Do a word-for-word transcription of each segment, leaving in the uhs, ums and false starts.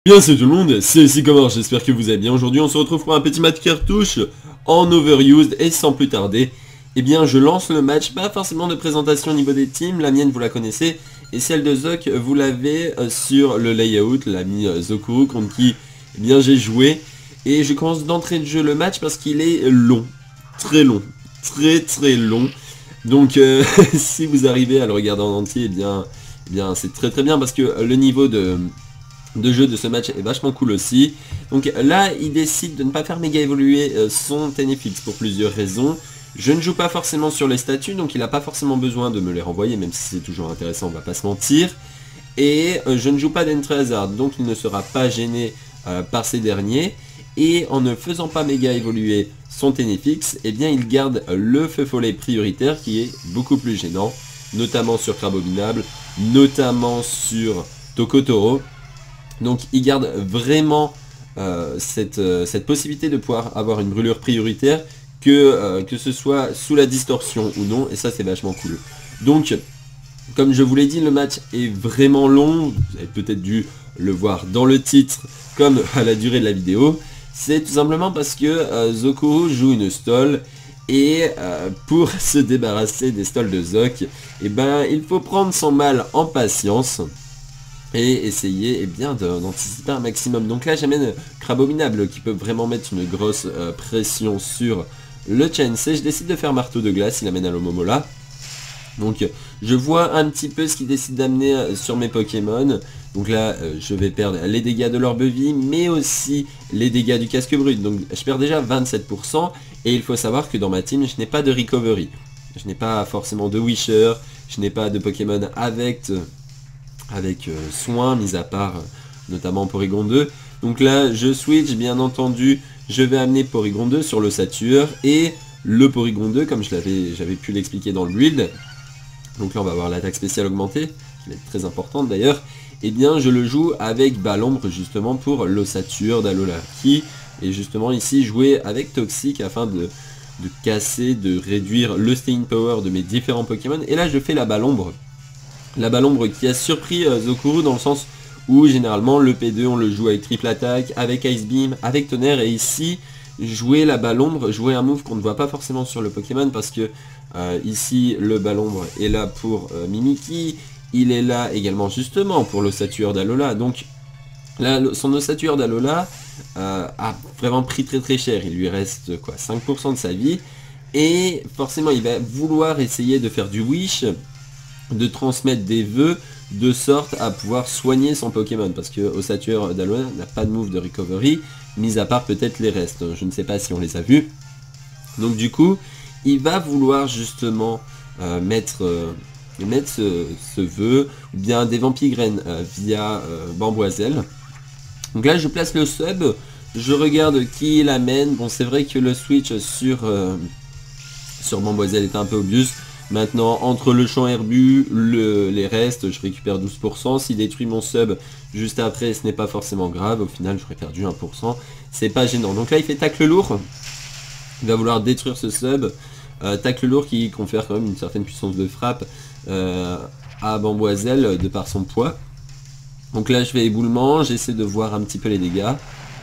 Bien c'est tout le monde, c'est Sycomore, j'espère que vous allez bien. Aujourd'hui on se retrouve pour un petit match cartouche en overused et sans plus tarder, eh bien je lance le match, pas forcément de présentation au niveau des teams, la mienne vous la connaissez, et celle de Zoc vous l'avez sur le layout, l'ami Zokuru contre qui eh bien j'ai joué, et je commence d'entrée de jeu le match parce qu'il est long, très long, très très long, donc euh, si vous arrivez à le regarder en entier, eh bien, eh bien c'est très très bien parce que le niveau de... de jeu de ce match est vachement cool aussi. Donc là il décide de ne pas faire méga évoluer son Tenefix pour plusieurs raisons. Je ne joue pas forcément sur les statuts, donc il n'a pas forcément besoin de me les renvoyer, même si c'est toujours intéressant, on va pas se mentir. Et euh, je ne joue pas d'Entry Hazard, donc il ne sera pas gêné euh, par ces derniers. Et en ne faisant pas méga évoluer son Tenefix, eh bien il garde le feu follet prioritaire qui est beaucoup plus gênant, notamment sur Crabominable, notamment sur Tokotoro. Donc il garde vraiment euh, cette, euh, cette possibilité de pouvoir avoir une brûlure prioritaire, que, euh, que ce soit sous la distorsion ou non, et ça c'est vachement cool. Donc comme je vous l'ai dit, le match est vraiment long, vous avez peut-être dû le voir dans le titre comme à la durée de la vidéo. C'est tout simplement parce que euh, Zokuru joue une stall, et euh, pour se débarrasser des stalls de Zoc, eh ben, il faut prendre son mal en patience et essayer eh bien d'anticiper un maximum. Donc là j'amène Crabominable qui peut vraiment mettre une grosse euh, pression sur le Chansey. Je décide de faire Marteau de Glace, il amène à l'Omomola. Donc je vois un petit peu ce qu'il décide d'amener euh, sur mes Pokémon. Donc là euh, je vais perdre les dégâts de l'orbe vie, mais aussi les dégâts du casque brut. Donc je perds déjà vingt-sept pour cent, et il faut savoir que dans ma team je n'ai pas de recovery. Je n'ai pas forcément de Wisher, je n'ai pas de Pokémon avec... Euh, avec euh, soin, mis à part euh, notamment Porygon deux. Donc là je switch, bien entendu je vais amener Porygon deux sur l'ossature, et le Porygon deux, comme je l'avais j'avais pu l'expliquer dans le build, donc là on va avoir l'attaque spéciale augmentée, qui va être très importante d'ailleurs, et bien je le joue avec Balombre justement pour l'ossature d'Alola, qui est justement ici joué avec Toxic afin de, de casser, de réduire le staying power de mes différents Pokémon. Et là je fais la Balombre. La Balombre qui a surpris euh, Zokuru dans le sens où généralement le P deux on le joue avec triple attaque, avec Ice Beam, avec tonnerre, et ici jouer la Balombre, jouer un move qu'on ne voit pas forcément sur le Pokémon parce que euh, ici le Balombre est là pour euh, Mimikyu, il est là également justement pour l'ossature d'Alola. Donc là son ossature d'Alola euh, a vraiment pris très très cher, il lui reste quoi cinq pour cent de sa vie, et forcément il va vouloir essayer de faire du wish, de transmettre des vœux de sorte à pouvoir soigner son Pokémon, parce que ossature d'Alola n'a pas de move de recovery, mis à part peut-être les restes, je ne sais pas si on les a vus. Donc du coup il va vouloir justement euh, mettre, euh, mettre ce, ce vœu, ou bien des Vampigraines euh, via euh, Bamboiselle. Donc là je place le sub, je regarde qui l'amène. Bon, c'est vrai que le switch sur, euh, sur Bamboiselle est un peu obvious. Maintenant, entre le champ herbu, le, les restes, je récupère douze pour cent. S'il détruit mon sub juste après, ce n'est pas forcément grave. Au final, j'aurais perdu un pour cent. C'est pas gênant. Donc là, il fait tacle lourd. Il va vouloir détruire ce sub. Euh, tacle lourd qui confère quand même une certaine puissance de frappe euh, à Bamboiselle de par son poids. Donc là, je fais éboulement. J'essaie de voir un petit peu les dégâts.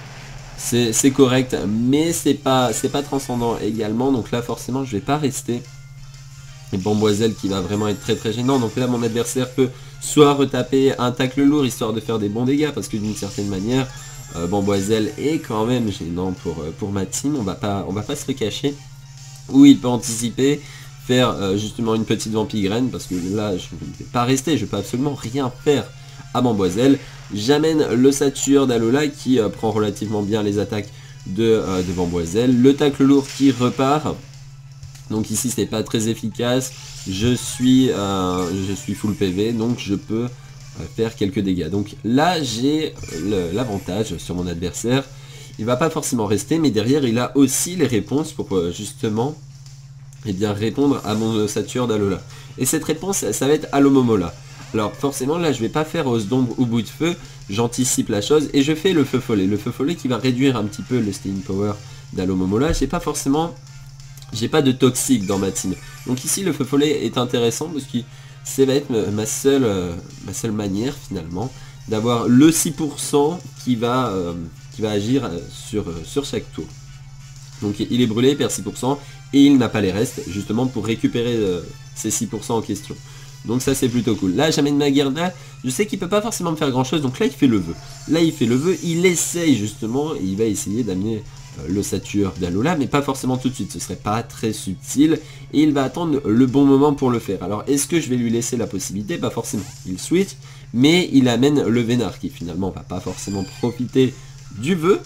C'est correct, mais c'est pas, c'est pas transcendant également. Donc là, forcément, je vais pas rester. Et Bamboiselle qui va vraiment être très très gênant. Donc là mon adversaire peut soit retaper un tacle lourd histoire de faire des bons dégâts, parce que d'une certaine manière euh, Bamboiselle est quand même gênant pour, euh, pour ma team, on va pas, on va pas se le cacher. Ou il peut anticiper, faire euh, justement une petite Vampigraine, parce que là je ne vais pas rester, je peux absolument rien faire à Bamboiselle. J'amène l'ossature d'Alola qui euh, prend relativement bien les attaques de, euh, de Bamboiselle. Le tacle lourd qui repart. Donc ici c'est pas très efficace, je suis, euh, je suis full P V, donc je peux euh, faire quelques dégâts. Donc là j'ai l'avantage sur mon adversaire, il va pas forcément rester, mais derrière il a aussi les réponses pour euh, justement eh bien, répondre à mon ossature d'Alola. Et cette réponse ça, ça va être à l'Omomola. Alors forcément là je vais pas faire os d'ombre ou bout de feu, j'anticipe la chose et je fais le feu follet. Le feu follet qui va réduire un petit peu le staying power d'Alomomola. J'ai pas forcément... J'ai pas de toxique dans ma team. Donc ici le feu follet est intéressant parce que ça va être ma seule, euh, ma seule manière finalement d'avoir le six pour cent qui va, euh, qui va agir sur, euh, sur chaque tour. Donc il est brûlé, il perd six pour cent et il n'a pas les restes justement pour récupérer euh, ces six pour cent en question. Donc ça c'est plutôt cool. Là j'amène Magearna, je sais qu'il peut pas forcément me faire grand chose, donc là il fait le vœu. Là il fait le vœu, il essaye justement, et il va essayer d'amener euh, l'ossature d'Alola, mais pas forcément tout de suite, ce serait pas très subtil, et il va attendre le bon moment pour le faire. Alors est-ce que je vais lui laisser la possibilité? Pas forcément, il switch, mais il amène le Vénard qui finalement va pas forcément profiter du vœu,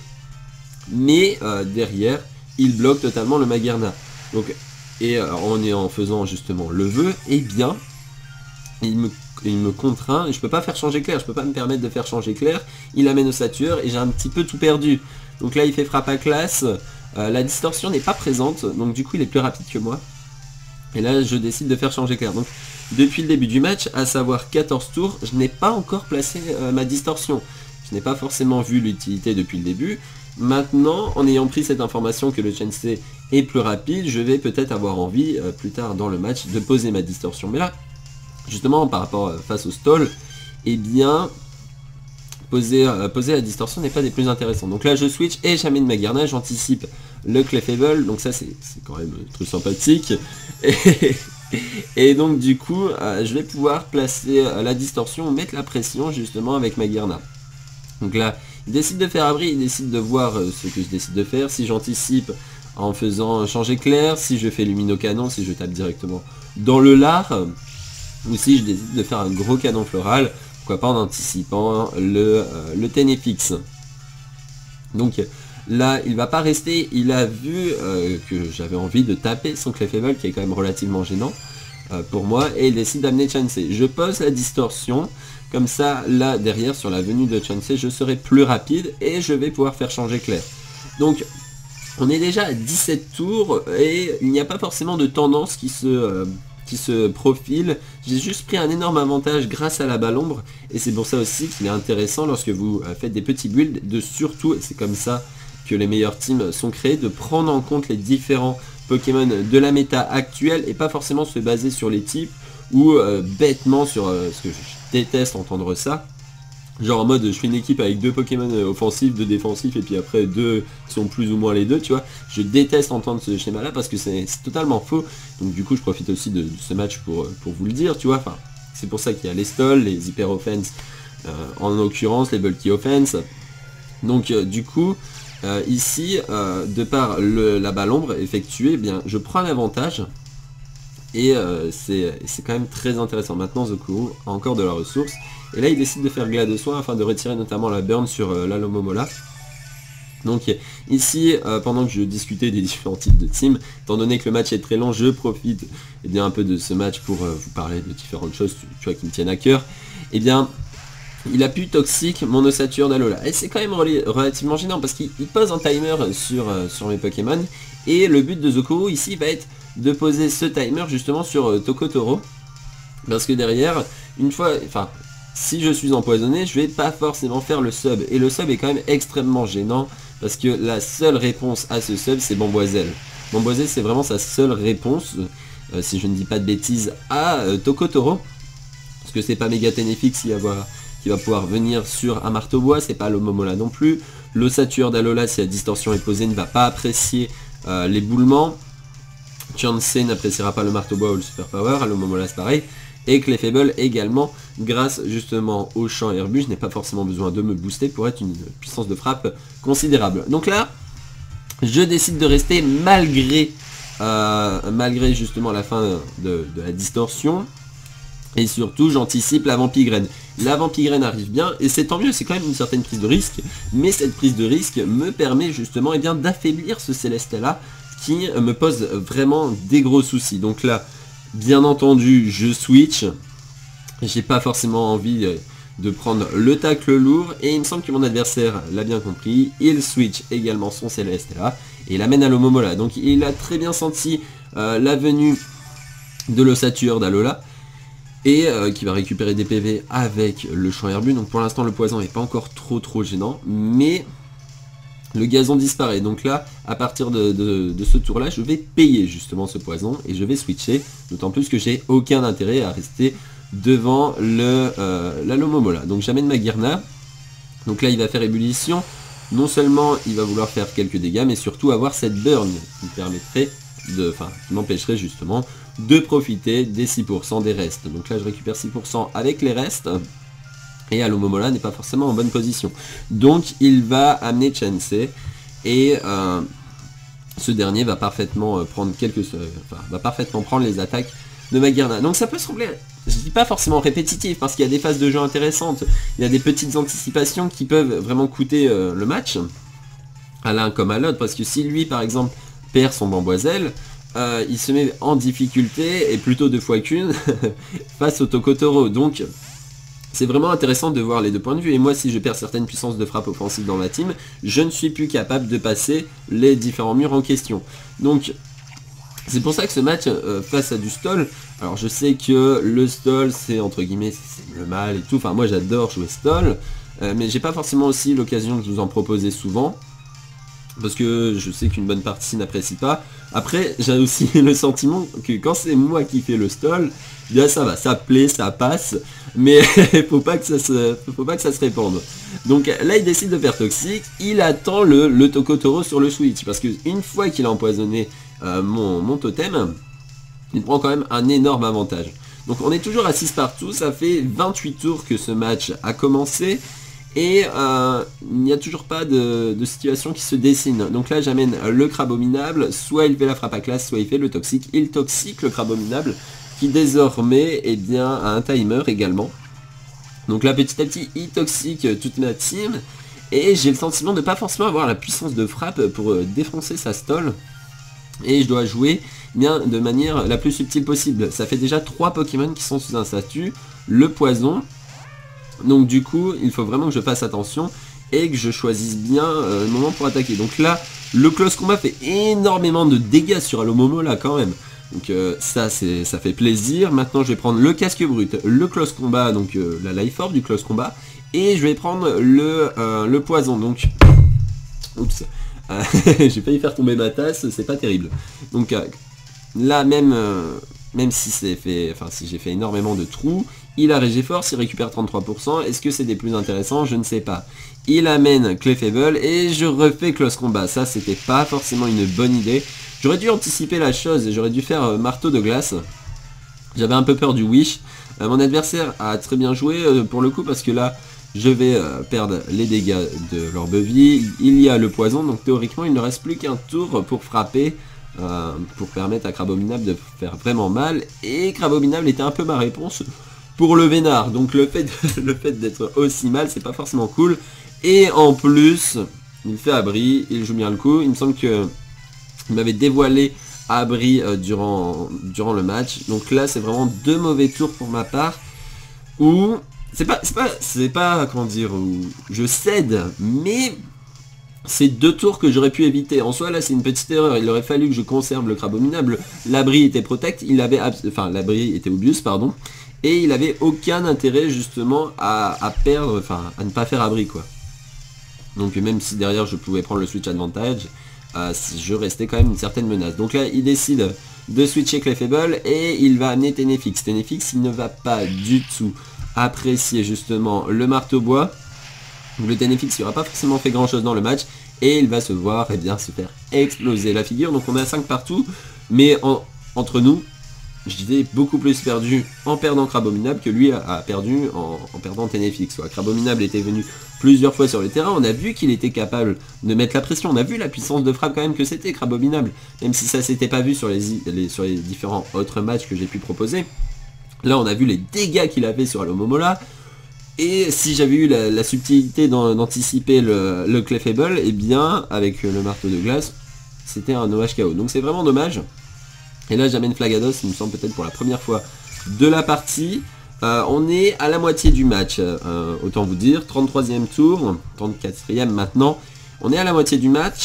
mais euh, derrière il bloque totalement le Magearna. Donc, et euh, en, en faisant justement le vœu, eh bien Il me, il me contraint, et je peux pas faire changer clair, je peux pas me permettre de faire changer clair, il amène ossature et j'ai un petit peu tout perdu. Donc là il fait frappe à classe, euh, la distorsion n'est pas présente, donc du coup il est plus rapide que moi. Et là je décide de faire changer clair. Donc depuis le début du match, à savoir quatorze tours, je n'ai pas encore placé euh, ma distorsion. Je n'ai pas forcément vu l'utilité depuis le début. Maintenant, en ayant pris cette information que le Chansey est plus rapide, je vais peut-être avoir envie, euh, plus tard dans le match, de poser ma distorsion. Mais là, justement par rapport euh, face au stall, eh bien poser, euh, poser la distorsion n'est pas des plus intéressants. Donc là je switch et j'amène Magearna, j'anticipe le Clefable, donc ça c'est quand même un truc sympathique. Et, et donc du coup euh, je vais pouvoir placer euh, la distorsion, mettre la pression justement avec Magearna. Donc là il décide de faire abri, il décide de voir euh, ce que je décide de faire, si j'anticipe en faisant changer clair, si je fais lumino-canon, si je tape directement dans le lard, ou si je décide de faire un gros canon floral, pourquoi pas en anticipant le, euh, le Ténépix. Donc là, il va pas rester, il a vu euh, que j'avais envie de taper son Clefable, qui est quand même relativement gênant euh, pour moi, et il décide d'amener Chansey. Je pose la distorsion, comme ça, là, derrière, sur la venue de Chansey, je serai plus rapide, et je vais pouvoir faire changer clair. Donc, on est déjà à dix-sept tours, et il n'y a pas forcément de tendance qui se... Euh, qui se profile. J'ai juste pris un énorme avantage grâce à la balle ombre, et c'est pour ça aussi qu'il est intéressant lorsque vous faites des petits builds de surtout, et c'est comme ça que les meilleurs teams sont créés, de prendre en compte les différents Pokémon de la méta actuelle et pas forcément se baser sur les types ou euh, bêtement sur euh, ce que je déteste entendre ça. Genre en mode je fais une équipe avec deux Pokémon offensifs, deux défensifs et puis après deux sont plus ou moins les deux, tu vois. Je déteste entendre ce schéma là parce que c'est totalement faux. Donc du coup je profite aussi de, de ce match pour, pour vous le dire, tu vois. Enfin, c'est pour ça qu'il y a les stalls, les hyper offense, euh, en l'occurrence les bulky offense. Donc euh, du coup euh, ici euh, de par le, la balle ombre effectuée, eh bien je prends un avantage. Et euh, c'est quand même très intéressant. Maintenant Zokuru a encore de la ressource. Et là il décide de faire Gla de soin afin de retirer notamment la burn sur euh, la Lomomola. Donc ici, euh, pendant que je discutais des différents types de teams, étant donné que le match est très long, je profite eh bien, un peu de ce match pour euh, vous parler de différentes choses tu, tu vois, qui me tiennent à cœur. Et eh bien, il a pu toxique mon ossature d'Alola. Et c'est quand même relativement gênant parce qu'il pose un timer sur, euh, sur mes Pokémon. Et le but de Zokuru ici va être de poser ce timer justement sur euh, Tokotoro. Parce que derrière, une fois, enfin, si je suis empoisonné, je vais pas forcément faire le sub. Et le sub est quand même extrêmement gênant. Parce que la seule réponse à ce sub, c'est Bamboiselle. Bamboiselle, c'est vraiment sa seule réponse, euh, si je ne dis pas de bêtises, à euh, Tokotoro. Parce que c'est pas Méga Ténépix qui va, qui va pouvoir venir sur un marteau-bois, c'est pas Lomomola non plus. L'ossature d'Alola, si la distorsion est posée, ne va pas apprécier euh, l'éboulement. Chansey n'appréciera pas le marteau-bois ou le super power, Lomomola c'est pareil. Et Clefable également, grâce justement au champ herbu, je n'ai pas forcément besoin de me booster pour être une puissance de frappe considérable. Donc là, je décide de rester malgré, euh, malgré justement la fin de, de la distorsion. Et surtout, j'anticipe la Vampigraine. La Vampigraine arrive bien, et c'est tant mieux, c'est quand même une certaine prise de risque. Mais cette prise de risque me permet justement eh bien d'affaiblir ce Céleste-là, qui me pose vraiment des gros soucis. Donc là, bien entendu, je switch. J'ai pas forcément envie de prendre le tacle lourd. Et il me semble que mon adversaire l'a bien compris. Il switch également son Céleste là. Et il amène à Lomomola. Donc il a très bien senti euh, la venue de l'ossature d'Alola. Et euh, qui va récupérer des P V avec le champ herbu. Donc pour l'instant le poison n'est pas encore trop trop gênant. Mais le gazon disparaît, donc là, à partir de, de, de ce tour-là, je vais payer justement ce poison et je vais switcher, d'autant plus que j'ai aucun intérêt à rester devant le euh, la Lomomola. Donc j'amène ma Girna. Donc là il va faire ébullition. Non seulement il va vouloir faire quelques dégâts, mais surtout avoir cette burn qui me permettrait de, enfin qui m'empêcherait justement de profiter des six pour cent des restes. Donc là je récupère six pour cent avec les restes. Et Alomomola n'est pas forcément en bonne position. Donc il va amener Chansey. Et euh, ce dernier va parfaitement euh, prendre quelques. Euh, enfin, va parfaitement prendre les attaques de Magirna. Donc ça peut sembler, je dis pas forcément répétitif, parce qu'il y a des phases de jeu intéressantes. Il y a des petites anticipations qui peuvent vraiment coûter euh, le match. À l'un comme à l'autre. Parce que si lui par exemple perd son Bamboiselle, euh, il se met en difficulté, et plutôt deux fois qu'une, face au Tokotoro. Donc c'est vraiment intéressant de voir les deux points de vue. Et moi, si je perds certaines puissances de frappe offensive dans ma team, je ne suis plus capable de passer les différents murs en question. Donc, c'est pour ça que ce match euh, face à du stall, alors je sais que le stall, c'est entre guillemets, c'est le mal et tout. Enfin, moi, j'adore jouer stall, euh, mais j'ai pas forcément aussi l'occasion de vous en proposer souvent. Parce que je sais qu'une bonne partie n'apprécie pas. Après, j'ai aussi le sentiment que quand c'est moi qui fais le stall, bien ça va, ça plaît, ça passe, mais faut pas que ça se, faut pas que ça se répande. Donc là, il décide de faire toxique, il attend le, le Tokotoro sur le switch, parce qu'une fois qu'il a empoisonné euh, mon, mon totem, il prend quand même un énorme avantage. Donc on est toujours à six partout, ça fait vingt-huit tours que ce match a commencé. Et euh, il n'y a toujours pas de, de situation qui se dessine. Donc là j'amène le Crabominable, soit il fait la frappe à classe, soit il fait le toxique. Il toxique le Crabominable, qui désormais eh bien, a un timer également. Donc là petit à petit il toxique toute ma team. Et j'ai le sentiment de ne pas forcément avoir la puissance de frappe pour défoncer sa stall. Et je dois jouer bien de manière la plus subtile possible. Ça fait déjà trois Pokémon qui sont sous un statut. Le poison. Donc du coup, il faut vraiment que je fasse attention et que je choisisse bien euh, le moment pour attaquer. Donc là, le close combat fait énormément de dégâts sur Alomomola quand même. Donc euh, ça, c'est, ça fait plaisir. Maintenant, je vais prendre le casque brut, le close combat, donc euh, la life orb du close combat. Et je vais prendre le, euh, le poison. Donc, oups, euh, j'ai failli faire tomber ma tasse, c'est pas terrible. Donc euh, là, même... Euh, Même si c'est fait, enfin si j'ai fait énormément de trous, il a Régéforce, il récupère trente-trois pour cent. Est-ce que c'est des plus intéressants? Je ne sais pas. Il amène Clefable et je refais Close Combat. Ça, c'était pas forcément une bonne idée. J'aurais dû anticiper la chose et j'aurais dû faire euh, Marteau de glace. J'avais un peu peur du Wish. Euh, mon adversaire a très bien joué euh, pour le coup parce que là, je vais euh, perdre les dégâts de l'orbe-vie. Il y a le poison, donc théoriquement, il ne reste plus qu'un tour pour frapper. Euh, pour permettre à Crabominable de faire vraiment mal, et Crabominable était un peu ma réponse pour le vénard. Donc le fait, de, le fait d'être aussi mal, c'est pas forcément cool. Et en plus, il fait abri, il joue bien le coup. Il me semble que il m'avait dévoilé abri euh, durant, durant le match. Donc là, c'est vraiment deux mauvais tours pour ma part. Où c'est pas, c'est pas, c'est pas, comment dire, où je cède, mais c'est deux tours que j'aurais pu éviter. En soi, là, c'est une petite erreur. Il aurait fallu que je conserve le Crabominable. L'abri était protect, il avait, enfin, l'abri était obvious, pardon. Et il avait aucun intérêt, justement, à, à perdre, enfin, à ne pas faire abri, quoi. Donc, même si derrière, je pouvais prendre le switch advantage, euh, je restais quand même une certaine menace. Donc là, il décide de switcher Clefable et il va amener Ténéfix. Ténéfix, il ne va pas du tout apprécier, justement, le marteau-bois. Donc le Ténéfix n'aura pas forcément fait grand chose dans le match et il va se voir eh bien, se faire exploser la figure. Donc on est à cinq partout, mais en, entre nous, je disais beaucoup plus perdu en perdant Crabominable que lui a, a perdu en, en perdant Ténéfix. Ouais, Crabominable était venu plusieurs fois sur le terrain, on a vu qu'il était capable de mettre la pression, on a vu la puissance de frappe quand même que c'était Crabominable, même si ça s'était pas vu sur les, les, sur les différents autres matchs que j'ai pu proposer. Là on a vu les dégâts qu'il a fait sur Alomomola. Et si j'avais eu la, la subtilité d'anticiper le, le Clefable, et eh bien avec le marteau de glace, c'était un O H K O. Donc c'est vraiment dommage. Et là j'amène Flagados, il me semble peut-être pour la première fois de la partie. Euh, on est à la moitié du match, euh, autant vous dire, trente-troisième tour, trente-quatrième maintenant. On est à la moitié du match.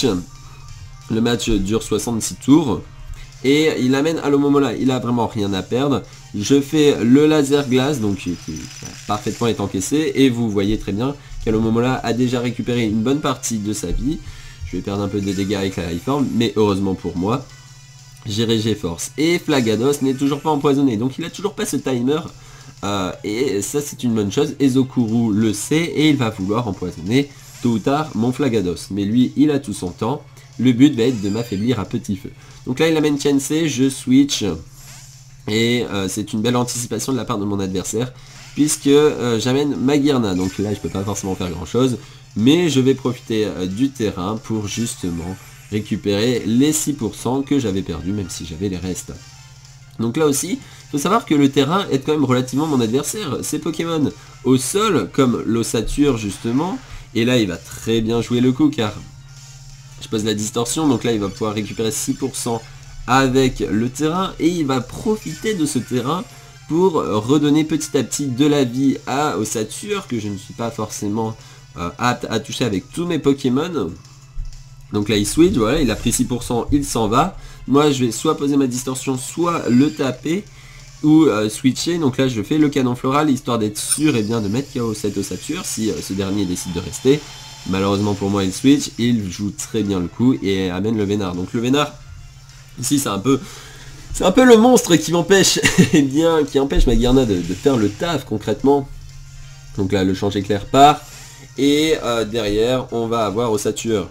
Le match dure soixante-six tours. Et il amène Alomomola, il a vraiment rien à perdre. Je fais le laser glace, donc qui, qui parfaitement est encaissé. Et vous voyez très bien qu'Alomomola a déjà récupéré une bonne partie de sa vie. Je vais perdre un peu de dégâts avec la life orb, mais heureusement pour moi, j'ai Régéforce. Et Flagados n'est toujours pas empoisonné, donc il a toujours pas ce timer Euh, et ça c'est une bonne chose, Ezokuru le sait et il va vouloir empoisonner tôt ou tard mon Flagados. Mais lui il a tout son temps, le but va être de m'affaiblir à petit feu. Donc là il amène Kensei, je switch et euh, c'est une belle anticipation de la part de mon adversaire puisque euh, j'amène Magearna. Donc là je peux pas forcément faire grand chose, mais je vais profiter euh, du terrain pour justement récupérer les six pour cent que j'avais perdu même si j'avais les restes. Donc là aussi, il faut savoir que le terrain est quand même relativement mon adversaire. Ces Pokémon au sol, comme l'ossature justement, et là il va très bien jouer le coup car je pose la distorsion, donc là il va pouvoir récupérer six pour cent avec le terrain, et il va profiter de ce terrain pour redonner petit à petit de la vie à ossature, que je ne suis pas forcément euh, apte à toucher avec tous mes Pokémon. Donc là il switch, voilà, il a pris six pour cent, il s'en va. Moi je vais soit poser ma distorsion, soit le taper, ou euh, switcher. Donc là je fais le canon floral, histoire d'être sûr et bien de mettre K O cette ossature, si euh, ce dernier décide de rester. Malheureusement pour moi il switch, il joue très bien le coup et amène le Vénard. Donc le Vénard, ici c'est un peu... C'est un peu le monstre qui m'empêche, eh bien, qui empêche Magearna de, de faire le taf concrètement. Donc là le champ éclair part, et euh, derrière on va avoir ossature.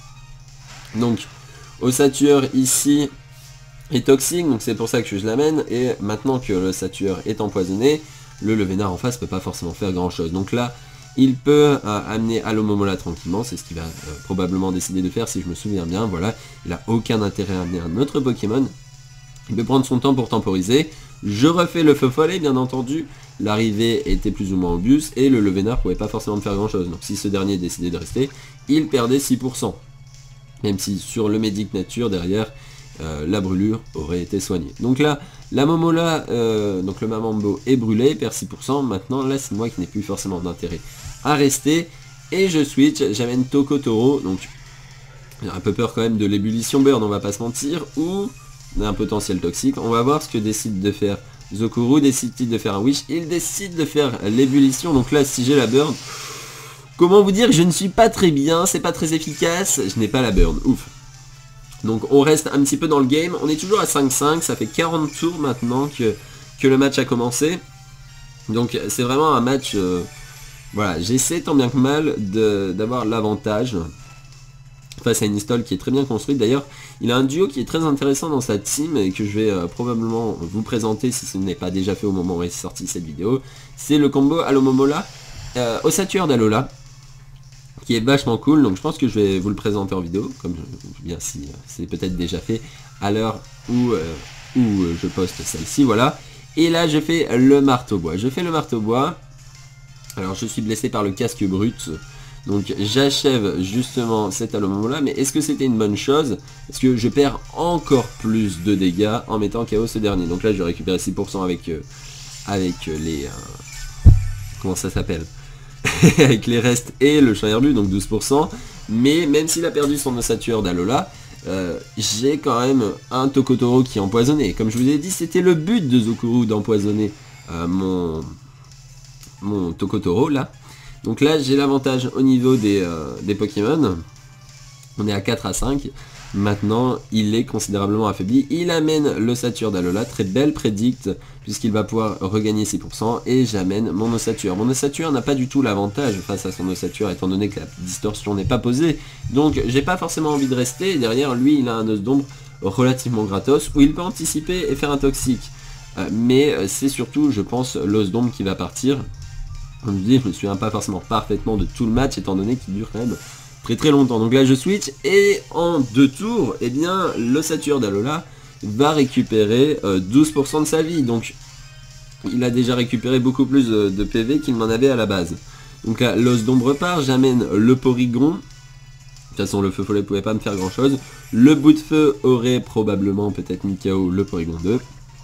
Donc ossature ici est toxique, donc c'est pour ça que je l'amène, et maintenant que l'ossature est empoisonné, le Levénard en face peut pas forcément faire grand chose. Donc là il peut euh, amener Alomomola tranquillement, c'est ce qu'il va euh, probablement décider de faire si je me souviens bien. Voilà, il a aucun intérêt à amener un autre Pokémon. Il peut prendre son temps pour temporiser. Je refais le feu follet bien entendu. L'arrivée était plus ou moins obvious et le Levénard pouvait pas forcément faire grand chose. Donc si ce dernier décidait de rester, il perdait six pour cent. Même si sur le Médic Nature derrière, euh, la brûlure aurait été soignée. Donc là, la Momola, euh, donc le Mamambo est brûlé, perd six pour cent. Maintenant là c'est moi qui n'ai plus forcément d'intérêt à rester. Et je switch, j'amène Tokotoro. Donc j'ai un peu peur quand même de l'ébullition burn, on va pas se mentir. Ou d'un potentiel toxique. On va voir ce que décide de faire Zokuru. Décide-t-il de faire un wish? Il décide de faire l'ébullition. Donc là si j'ai la burn, comment vous dire que je ne suis pas très bien, c'est pas très efficace, je n'ai pas la burn, ouf. Donc on reste un petit peu dans le game, on est toujours à cinq cinq, ça fait quarante tours maintenant que, que le match a commencé. Donc c'est vraiment un match, euh, voilà, j'essaie tant bien que mal d'avoir l'avantage face à une Istol qui est très bien construite. D'ailleurs, il a un duo qui est très intéressant dans sa team et que je vais euh, probablement vous présenter si ce n'est pas déjà fait au moment où est sortie cette vidéo. C'est le combo Alomomola, euh, ossature d'Alola, qui est vachement cool. Donc je pense que je vais vous le présenter en vidéo, comme je, bien si euh, c'est peut-être déjà fait à l'heure où, euh, où euh, je poste celle-ci, voilà. Et là je fais le marteau bois. Je fais le marteau bois. Alors je suis blessé par le casque brut. Donc j'achève justement cet Alomomola, mais est-ce que c'était une bonne chose? Parce que je perds encore plus de dégâts en mettant K O ce dernier. Donc là je vais récupérer six pour cent avec, euh, avec les... Euh, comment ça s'appelle avec les restes et le champ herbu, donc douze pour cent. Mais même s'il a perdu son ossature d'Alola, euh, j'ai quand même un Tokotoro qui est empoisonné. Comme je vous ai dit, c'était le but de Zokuru d'empoisonner euh, mon, mon Tokotoro là. Donc là j'ai l'avantage au niveau des, euh, des Pokémon. On est à quatre à cinq. Maintenant il est considérablement affaibli. Il amène l'ossature d'Alola, très belle prédicte, puisqu'il va pouvoir regagner six pour cent. Et j'amène mon ossature. Mon ossature n'a pas du tout l'avantage face à son ossature, étant donné que la distorsion n'est pas posée. Donc j'ai pas forcément envie de rester. Derrière lui il a un os d'ombre relativement gratos, où il peut anticiper et faire un toxique. euh, Mais c'est surtout je pense l'os d'ombre qui va partir. Comme je dis, je me souviens pas forcément parfaitement de tout le match, étant donné qu'il dure quand même très très longtemps. Donc là je switch, et en deux tours, eh bien l'ossature d'Alola va récupérer euh, douze pour cent de sa vie. Donc il a déjà récupéré beaucoup plus de, de P V qu'il n'en avait à la base. Donc là l'os d'ombre part, j'amène le Porygon. De toute façon le feu follet pouvait pas me faire grand chose. Le bout de feu aurait probablement peut-être mis K O le Porygon deux.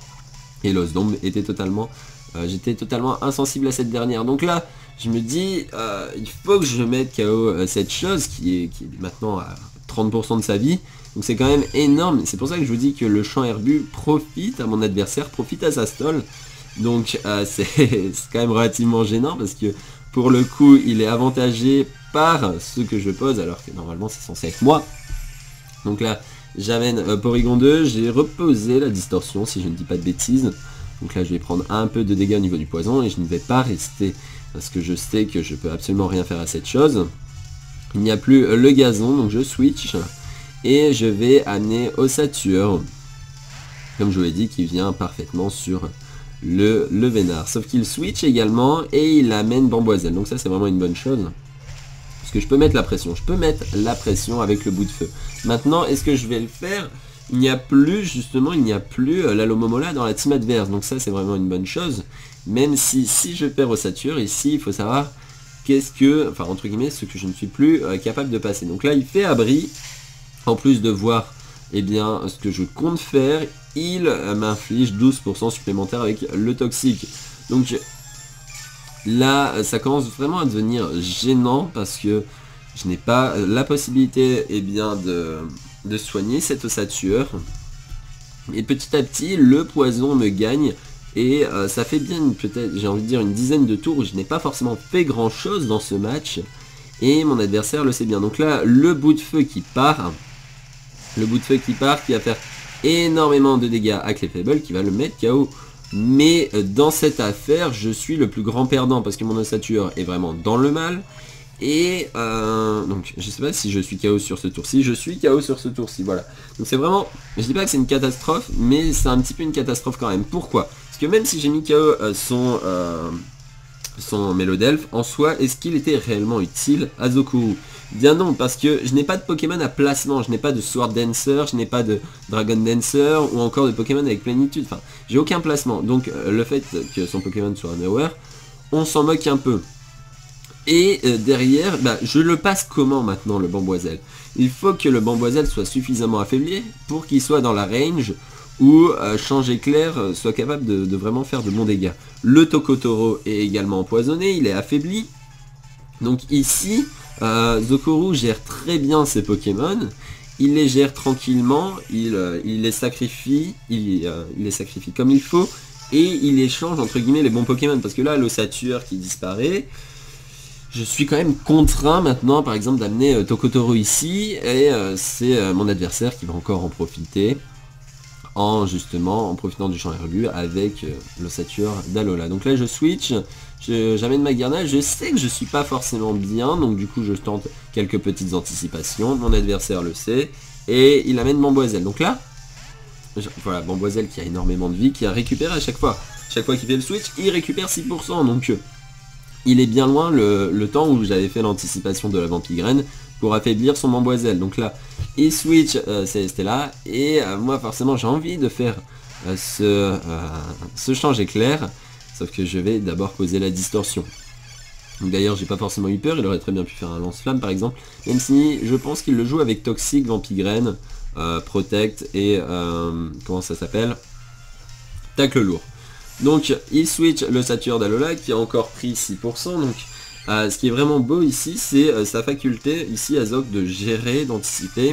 Et l'os d'ombre était totalement... Euh, j'étais totalement insensible à cette dernière. Donc là, je me dis, euh, il faut que je mette K O euh, cette chose qui est, qui est maintenant à trente pour cent de sa vie. Donc c'est quand même énorme. C'est pour ça que je vous dis que le champ herbu profite à mon adversaire, profite à sa stall. Donc euh, c'est quand même relativement gênant parce que pour le coup, il est avantagé par ce que je pose alors que normalement c'est censé être moi. Donc là, j'amène euh, Porygon deux. J'ai reposé la distorsion si je ne dis pas de bêtises. Donc là je vais prendre un peu de dégâts au niveau du poison et je ne vais pas rester parce que je sais que je peux absolument rien faire à cette chose. Il n'y a plus le gazon, donc je switch et je vais amener Ossature, comme je vous l'ai dit, qui vient parfaitement sur le, le Vénard. Sauf qu'il switch également et il amène Bamboiselle, donc ça c'est vraiment une bonne chose. Parce que je peux mettre la pression, je peux mettre la pression avec le bout de feu. Maintenant, est-ce que je vais le faire? Il n'y a plus, justement, il n'y a plus euh, l'Alomomola dans la team adverse, donc ça c'est vraiment une bonne chose. Même si, si je perds Ossature, ici il faut savoir qu'est-ce que, enfin entre guillemets, ce que je ne suis plus euh, capable de passer. Donc là il fait abri, en plus de voir eh bien, ce que je compte faire, il euh, m'inflige douze pour cent supplémentaire avec le toxique. Donc là ça commence vraiment à devenir gênant parce que je n'ai pas la possibilité eh bien, de, de soigner cette ossature. Et petit à petit le poison me gagne. Et euh, ça fait bien peut-être, j'ai envie de dire, une dizaine de tours où je n'ai pas forcément fait grand chose dans ce match. Et mon adversaire le sait bien. Donc là, le bout de feu qui part. Le bout de feu qui part, qui va faire énormément de dégâts à Clefable, qui va le mettre K O. Mais euh, dans cette affaire, je suis le plus grand perdant parce que mon ossature est vraiment dans le mal. Et euh, donc je sais pas si je suis K O sur ce tour-ci, je suis K O sur ce tour-ci, voilà. Donc c'est vraiment, je dis pas que c'est une catastrophe, mais c'est un petit peu une catastrophe quand même. Pourquoi? Parce que même si j'ai mis K O euh, son, euh, son Mélodelphe, en soi, est-ce qu'il était réellement utile à Zokuru? Bien non, parce que je n'ai pas de Pokémon à placement, je n'ai pas de Sword Dancer, je n'ai pas de Dragon Dancer, ou encore de Pokémon avec plénitude, enfin, j'ai aucun placement. Donc euh, le fait que son Pokémon soit un Hour, on s'en moque un peu. Et euh, derrière, bah, je le passe comment maintenant le Bamboiselle? Il faut que le Bamboiselle soit suffisamment affaibli pour qu'il soit dans la range où euh, Change Éclair euh, soit capable de, de vraiment faire de bons dégâts. Le Tokotoro est également empoisonné, il est affaibli. Donc ici, euh, Zokuru gère très bien ses Pokémon. Il les gère tranquillement, il, euh, il les sacrifie, il, euh, il les sacrifie comme il faut. Et il échange entre guillemets les bons Pokémon. Parce que là, l'ossature qui disparaît... Je suis quand même contraint maintenant par exemple d'amener euh, Tokotoro ici et euh, c'est euh, mon adversaire qui va encore en profiter en justement en profitant du champ ergu avec euh, l'ossature d'Alola. Donc là je switch, j'amène ma garnale, je sais que je suis pas forcément bien donc du coup je tente quelques petites anticipations, mon adversaire le sait et il amène Bamboiselle. Donc là, je, voilà Bamboiselle qui a énormément de vie, qui a récupéré à chaque fois. Chaque fois qu'il fait le switch, il récupère six pour cent donc... Euh, il est bien loin le, le temps où j'avais fait l'anticipation de la Vampigraine pour affaiblir son Bamboiselle. Donc là, il switch euh, Celesteela et euh, moi forcément j'ai envie de faire euh, ce, euh, ce change éclair, sauf que je vais d'abord poser la distorsion. D'ailleurs j'ai pas forcément eu peur, il aurait très bien pu faire un lance-flamme par exemple, même si je pense qu'il le joue avec Toxic, Vampigraine, euh, Protect et euh, comment ça s'appelle, Tacle lourd. Donc il switch le Sature d'Alola qui a encore pris six pour cent. Donc euh, ce qui est vraiment beau ici, c'est euh, sa faculté ici à Zok de gérer, d'anticiper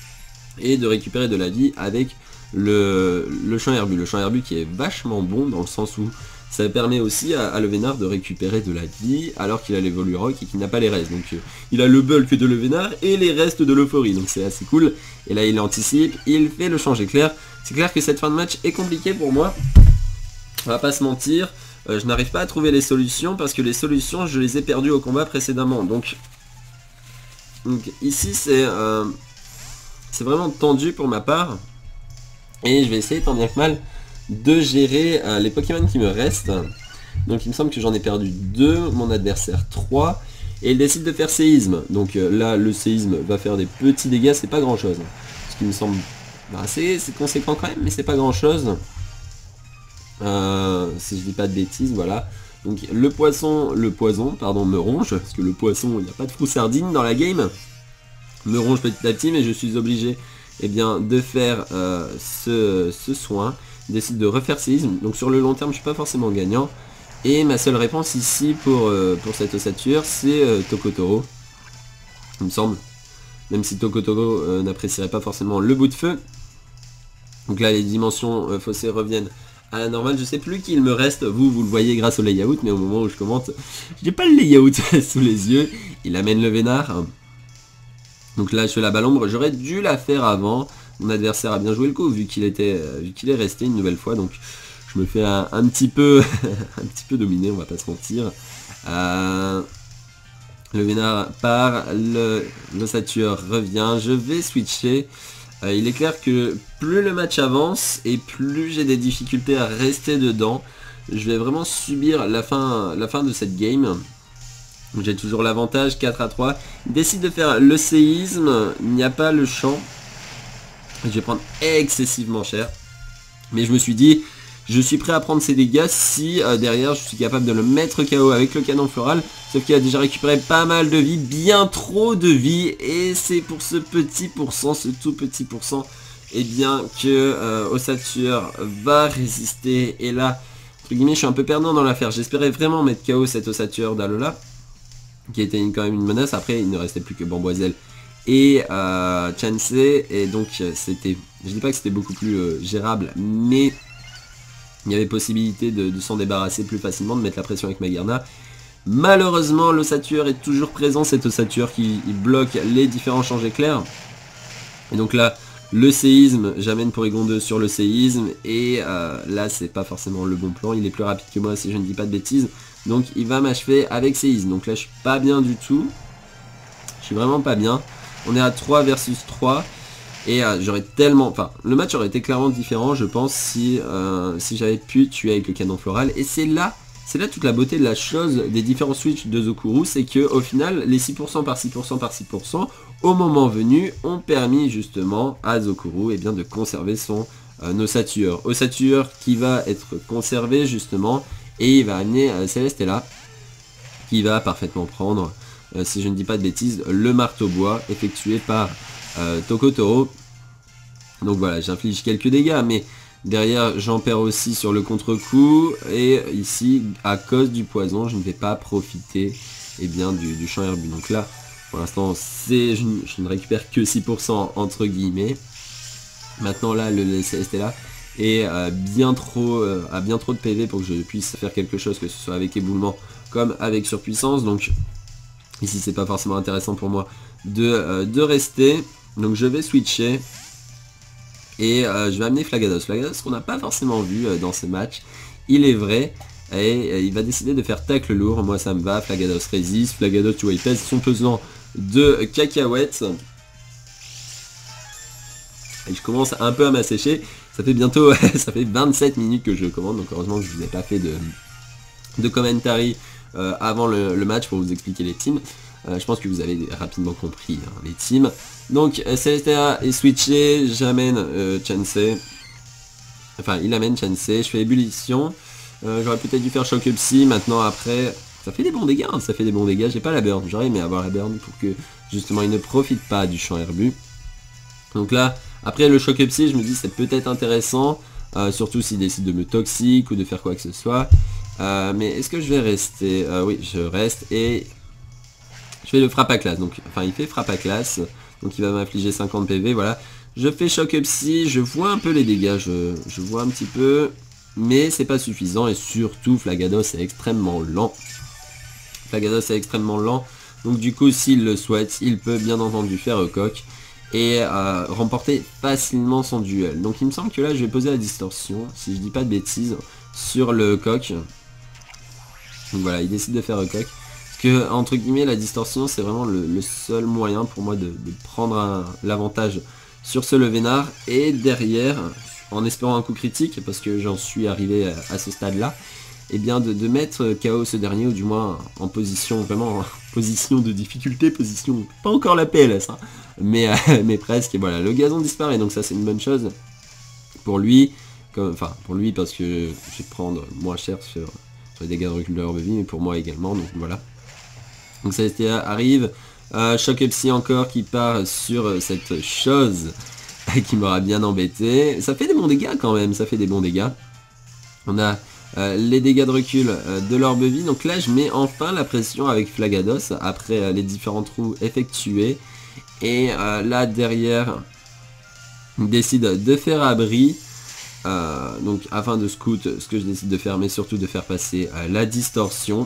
et de récupérer de la vie avec le, le champ herbu. Le champ herbu qui est vachement bon dans le sens où ça permet aussi à, à Levénard de récupérer de la vie alors qu'il a l'évolu rock et qu'il n'a pas les restes. Donc euh, il a le bulk de Levénard et les restes de l'euphorie. Donc c'est assez cool. Et là il anticipe, il fait le change éclair. C'est clair que cette fin de match est compliquée pour moi. On va pas se mentir, euh, je n'arrive pas à trouver les solutions parce que les solutions je les ai perdues au combat précédemment. Donc, donc ici c'est euh, c'est vraiment tendu pour ma part. Et je vais essayer tant bien que mal de gérer euh, les Pokémon qui me restent. Donc il me semble que j'en ai perdu deux, mon adversaire trois. Et il décide de faire séisme. Donc euh, là le séisme va faire des petits dégâts, c'est pas grand chose. Ce qui me semble bah, assez conséquent quand même, mais c'est pas grand chose. Euh, si je dis pas de bêtises, voilà. Donc le poisson, le poison, pardon, me ronge, parce que le poisson, il n'y a pas de froussardine dans la game, me ronge petit à petit, mais je suis obligé eh bien, de faire euh, ce, ce soin, décide de refaire séisme, donc sur le long terme je suis pas forcément gagnant, et ma seule réponse ici pour, euh, pour cette ossature, c'est euh, Tokotoro, il me semble, même si Tokotoro euh, n'apprécierait pas forcément le bout de feu. Donc là les dimensions euh, faussées reviennent à la normale, je sais plus qui il me reste, vous, vous le voyez grâce au layout, mais au moment où je commente, j'ai pas le layout sous les yeux, il amène le Vénard. Donc là je fais la balle ombre, j'aurais dû la faire avant, mon adversaire a bien joué le coup vu qu'il était, vu qu'il est resté une nouvelle fois, donc je me fais un, un petit peu un petit peu dominer, on va pas se mentir. Euh, le Vénard part, le l'ossature revient, je vais switcher. Euh, il est clair que plus le match avance et plus j'ai des difficultés à rester dedans. Je vais vraiment subir la fin, la fin de cette game. J'ai toujours l'avantage, quatre à trois. Il décide de faire le séisme, il n'y a pas le champ. Je vais prendre excessivement cher. Mais je me suis dit, je suis prêt à prendre ces dégâts si euh, derrière je suis capable de le mettre K O avec le canon floral. Sauf qu'il a déjà récupéré pas mal de vie, bien trop de vie. Et c'est pour ce petit pourcent, ce tout petit pourcent, et eh bien que euh, Ossature va résister. Et là, entre guillemets, je suis un peu perdant dans l'affaire. J'espérais vraiment mettre K O cette Ossature d'Alola, qui était une, quand même une menace. Après, il ne restait plus que Bamboizel et euh, Chansey, et donc c'était, je dis pas que c'était beaucoup plus euh, gérable, mais il y avait possibilité de, de s'en débarrasser plus facilement, de mettre la pression avec Magearna. Malheureusement, l'ossature est toujours présent, cette ossature qui bloque les différents champs éclairs. Et donc là, le séisme, j'amène Porygon deux sur le séisme, et euh, là c'est pas forcément le bon plan, il est plus rapide que moi si je ne dis pas de bêtises, donc il va m'achever avec séisme. Donc là je suis pas bien du tout, je suis vraiment pas bien. On est à trois versus trois. Et euh, j'aurais tellement... Enfin, le match aurait été clairement différent, je pense, si, euh, si j'avais pu tuer avec le canon floral. Et c'est là, c'est là toute la beauté de la chose, des différents switches de Zokuru, c'est que au final, les six pour cent par six pour cent par six pour cent, au moment venu, ont permis justement à Zokuru, eh bien, de conserver son euh, ossature. Ossature qui va être conservé justement, et il va amener euh, Celestella, qui va parfaitement prendre... Euh, si je ne dis pas de bêtises, le marteau bois effectué par euh, Tokotoro. Donc voilà, j'inflige quelques dégâts, mais derrière j'en perds aussi sur le contre-coup, et ici, à cause du poison, je ne vais pas profiter eh bien, du, du champ herbu. Donc là, pour l'instant, c'est je, je ne récupère que six pour cent entre guillemets. Maintenant là, le, le Celestella est euh, bien trop, euh, a bien trop de P V pour que je puisse faire quelque chose, que ce soit avec éboulement comme avec surpuissance. Donc ici c'est pas forcément intéressant pour moi de, euh, de rester. Donc je vais switcher. Et euh, je vais amener Flagados. Flagados qu'on n'a pas forcément vu euh, dans ce match. Il est vrai. Et euh, il va décider de faire tacle lourd. Moi ça me va. Flagados résiste. Flagados tu vois il pèse son pesant de cacahuètes. Et je commence un peu à m'assécher. Ça fait bientôt ça fait vingt-sept minutes que je commande. Donc heureusement que je vous ai pas fait de, de commentary Euh, avant le, le match pour vous expliquer les teams. Euh, je pense que vous avez rapidement compris hein, les teams. Donc euh, Celestia est switché, j'amène euh, Chansey. Enfin il amène Chansey, je fais ébullition. Euh, J'aurais peut-être dû faire Shock Up Psy. Maintenant après, ça fait des bons dégâts, hein, ça fait des bons dégâts. J'ai pas la burn, j'aurais aimé avoir la burn pour que justement il ne profite pas du champ herbu. Donc là, après le Shock Up Psy, je me dis c'est peut-être intéressant. Euh, surtout s'il décide de me toxique ou de faire quoi que ce soit. Euh, mais est-ce que je vais rester euh, Oui, je reste et je fais le frappe à classe. Donc, enfin, il fait frappe à classe. Donc, il va m'infliger cinquante P V. Voilà. Je fais choc psy. Je vois un peu les dégâts. Je, je vois un petit peu. Mais c'est pas suffisant. Et surtout, Flagados est extrêmement lent. Flagados est extrêmement lent. Donc, du coup, s'il le souhaite, il peut bien entendu faire coq et euh, remporter facilement son duel. Donc, il me semble que là, je vais poser la distorsion. Si je dis pas de bêtises. Sur le coq. Donc voilà, il décide de faire un coq. Parce que, entre guillemets, la distorsion, c'est vraiment le, le seul moyen pour moi de, de prendre l'avantage sur ce Levénard. Et derrière, en espérant un coup critique, parce que j'en suis arrivé à, à ce stade-là, et eh bien de, de mettre K O ce dernier, ou du moins en position, vraiment en position de difficulté, position, pas encore la P L S, hein, mais, euh, mais presque. Et voilà, le gazon disparaît, donc ça c'est une bonne chose pour lui. Comme, enfin, pour lui, parce que je vais prendre moins cher sur... les dégâts de recul de leur vie, mais pour moi également, donc voilà. Donc ça arrive, euh, Shock Psy encore qui part sur cette chose qui m'aura bien embêté. Ça fait des bons dégâts quand même, ça fait des bons dégâts. On a euh, les dégâts de recul euh, de l'orbe vie, donc là je mets enfin la pression avec Flagados, après euh, les différents trous effectués. Et euh, là derrière, on décide de faire abri. Euh, donc afin de scout, ce que je décide de faire, mais surtout de faire passer euh, la distorsion.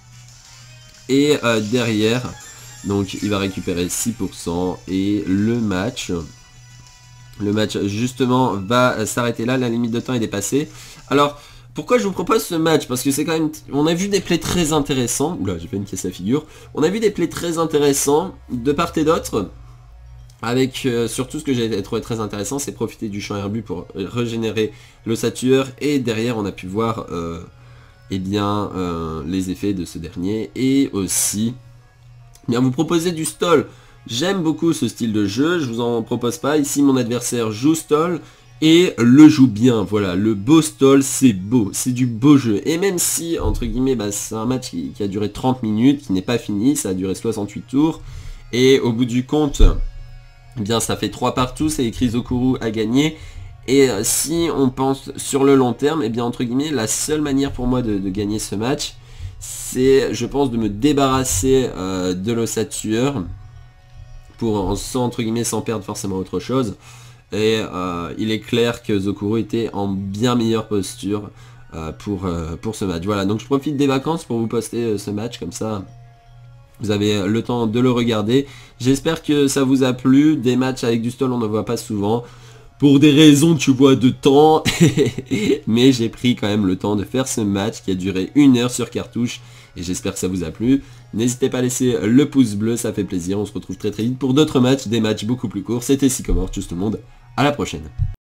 Et euh, derrière, donc il va récupérer six pour cent et le match Le match justement va s'arrêter là, la limite de temps est dépassée. Alors pourquoi je vous propose ce match? Parce que c'est quand même... On a vu des plays très intéressants. Oula, j'ai fait une caisse à figure. On a vu des plays très intéressants de part et d'autre. Avec euh, surtout ce que j'ai trouvé très intéressant, c'est profiter du champ herbu pour régénérer l'ossature. Et derrière on a pu voir euh, eh bien, euh, les effets de ce dernier. Et aussi eh bien, vous proposer du stall. J'aime beaucoup ce style de jeu, je vous en propose pas. Ici mon adversaire joue stall et le joue bien. Voilà, le beau stall, c'est beau, c'est du beau jeu. Et même si, entre guillemets, bah, c'est un match qui, qui a duré trente minutes, qui n'est pas fini, ça a duré soixante-huit tours. Et au bout du compte, eh bien ça fait trois partout, c'est écrit Zokuru a gagné. Et euh, si on pense sur le long terme, eh bien entre guillemets, la seule manière pour moi de, de gagner ce match, c'est, je pense, de me débarrasser euh, de l'ossature. Pour sans, entre guillemets, sans perdre forcément autre chose. Et euh, il est clair que Zokuru était en bien meilleure posture euh, pour, euh, pour ce match. Voilà, donc je profite des vacances pour vous poster euh, ce match, comme ça vous avez le temps de le regarder. J'espère que ça vous a plu. Des matchs avec du stall on ne voit pas souvent. Pour des raisons, tu vois, de temps. Mais j'ai pris quand même le temps de faire ce match qui a duré une heure sur cartouche. Et j'espère que ça vous a plu. N'hésitez pas à laisser le pouce bleu, ça fait plaisir. On se retrouve très très vite pour d'autres matchs, des matchs beaucoup plus courts. C'était Sycomore, tchuss tout le monde, à la prochaine.